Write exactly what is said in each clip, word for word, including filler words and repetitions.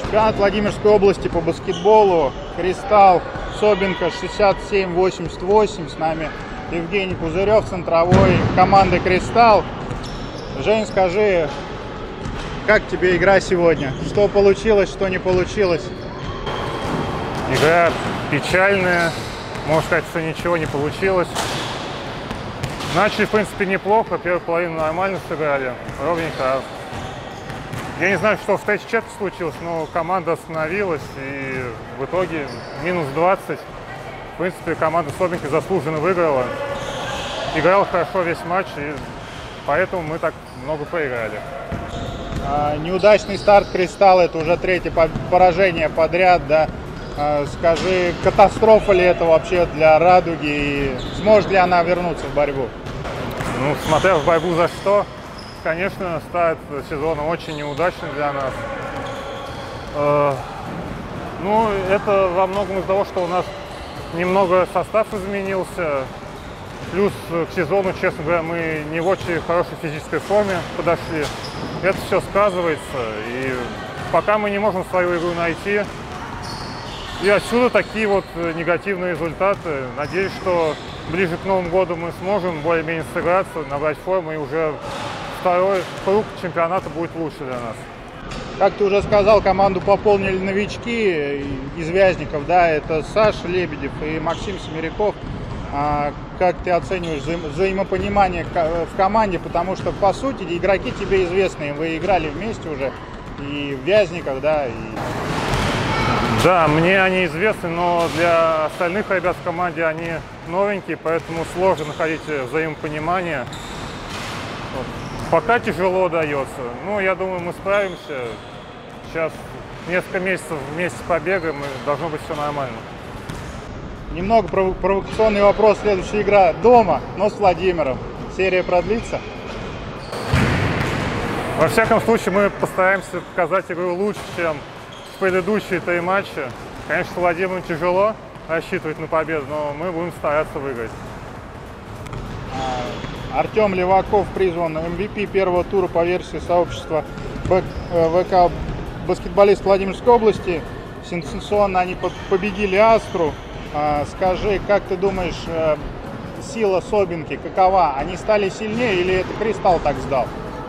Чемпионат Владимирской области по баскетболу. Кристалл, Собинка, шестьдесят семь восемьдесят восемь. С нами Евгений Пузырев, центровой команды «Кристалл». Жень, скажи, как тебе игра сегодня? Что получилось, что не получилось? Игра печальная. Можно сказать, что ничего не получилось. Начали, в принципе, неплохо. Первую половину нормально сыграли. Ровненько. Я не знаю, что в третьей четверти случилось, но команда остановилась. И в итоге минус двадцать. В принципе, команда Собинки заслуженно выиграла. Играла хорошо весь матч, и поэтому мы так много проиграли. А, неудачный старт «Кристалла» — это уже третье поражение подряд, да? А, скажи, катастрофа ли это вообще для «Радуги» и сможет ли она вернуться в борьбу? Ну, смотря в борьбу за что, конечно, старт сезона очень неудачный для нас. Э, ну, это во многом из-за того, что у нас немного состав изменился. Плюс к сезону, честно говоря, мы не в очень хорошей физической форме подошли. Это все сказывается. И пока мы не можем свою игру найти. И отсюда такие вот негативные результаты. Надеюсь, что ближе к Новому году мы сможем более-менее сыграться, набрать форму, и уже второй круг чемпионата будет лучше для нас. Как ты уже сказал, команду пополнили новички из Вязников, да, это Саша Лебедев и Максим Семеряков. А как ты оцениваешь вза взаимопонимание в команде, потому что, по сути, игроки тебе известные, вы играли вместе уже и в Вязниках, да, и... Да, мне они известны, но для остальных ребят в команде они новенькие, поэтому сложно находить взаимопонимание. Вот. Пока тяжело дается. Ну, я думаю, мы справимся. Сейчас несколько месяцев вместе побегаем, и должно быть все нормально. Немного пров провокационный вопрос. Следующая игра дома, но с Владимиром. Серия продлится? Во всяком случае, мы постараемся показать игру лучше, чем предыдущие три матча. Конечно, Владимиру тяжело рассчитывать на победу, но мы будем стараться выиграть. Артем Леваков призван эм ви пи первого тура по версии сообщества ВК баскетболист Владимирской области. Сенсационно они победили Астру. Скажи, как ты думаешь, сила Собинки какова? Они стали сильнее или это Кристалл так сдал?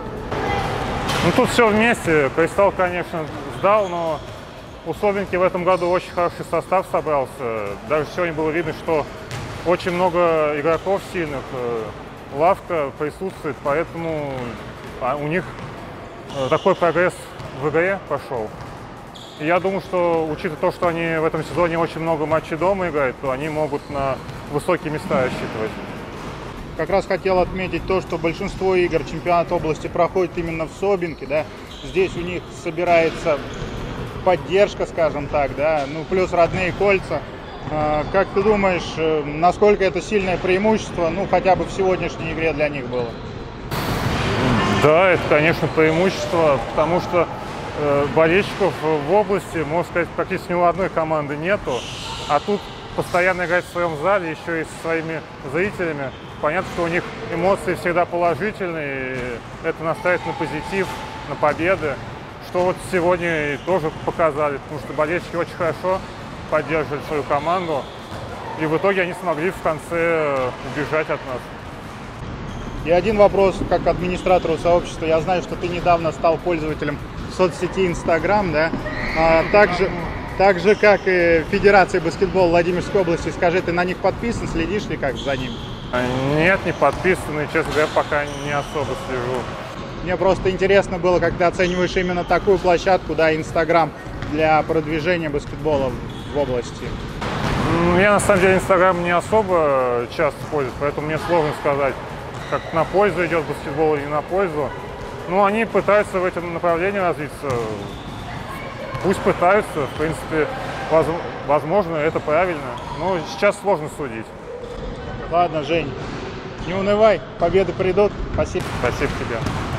Ну, тут все вместе. Кристалл, конечно, сдал, но у Собинки в этом году очень хороший состав собрался. Даже сегодня было видно, что очень много игроков сильных. Лавка присутствует, поэтому у них такой прогресс в игре пошел. И я думаю, что, учитывая то, что они в этом сезоне очень много матчей дома играют, то они могут на высокие места рассчитывать. Как раз хотел отметить то, что большинство игр чемпионата области проходит именно в Собинке, да. Здесь у них собирается поддержка, скажем так, да, ну плюс родные кольца. Как ты думаешь, насколько это сильное преимущество, ну хотя бы в сегодняшней игре для них было? Да, это, конечно, преимущество, потому что э, болельщиков в области, можно сказать, практически ни у одной команды нету, а тут постоянно играть в своем зале, еще и со своими зрителями. Понятно, что у них эмоции всегда положительные, и это настраивает на позитив, на победы, что вот сегодня тоже показали, потому что болельщики очень хорошо поддерживали свою команду, и в итоге они смогли в конце убежать от нас. И один вопрос, как администратору сообщества. Я знаю, что ты недавно стал пользователем соцсети Инстаграм, да? А также, так же, как и Федерация баскетбола Владимирской области. Скажи, ты на них подписан, следишь ли как за ним? Нет, не подписан, и, честно говоря, пока не особо слежу. Мне просто интересно было, как ты оцениваешь именно такую площадку, да, Инстаграм, для продвижения баскетбола в области. Я, на самом деле, Инстаграм не особо часто пользуюсь, поэтому мне сложно сказать, как на пользу идет баскетбол или не на пользу. Но они пытаются в этом направлении развиться. Пусть пытаются, в принципе, возможно, это правильно. Но сейчас сложно судить. Ладно, Жень, не унывай, победы придут. Спасибо. Спасибо тебе.